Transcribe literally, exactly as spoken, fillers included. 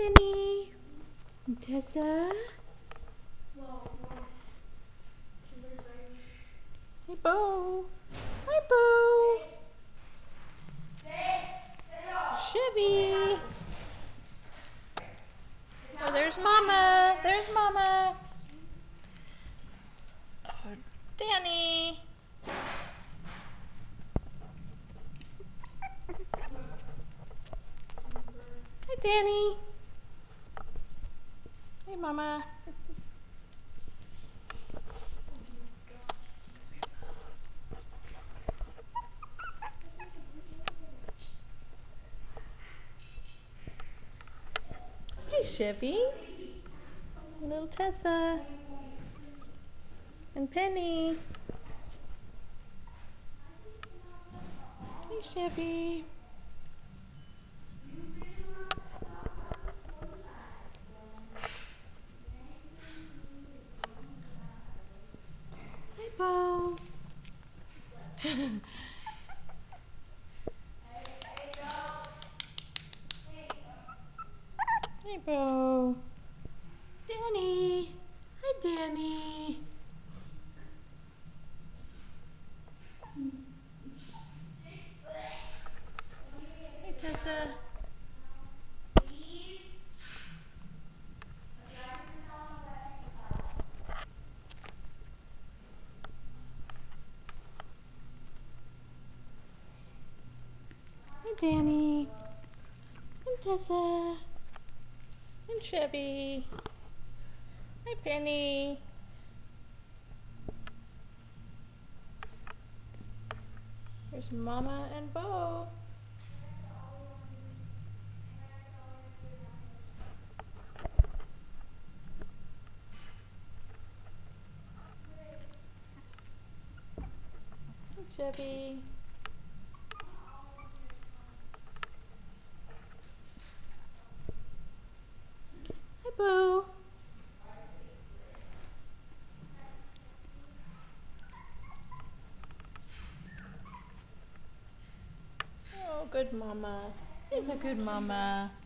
Penny. Tessa. Hey, Bo. Hi, Bo. Chevy. Oh, there's Mama. There's Mama. Oh, Danny. Hi, Danny. Hey, Mama. Hey, Chevy. Little Tessa. And Penny. Hey, Chevy. Hi, Bo. Hey, Bo. Danny. Hi, Danny. Hey, Tessa. Hi, Danny. And Tessa. And Chevy. Hi, Penny. There's Mama and Bo. Hi, Chevy. Hi, Bo. Oh, good Mama. He's a good Mama.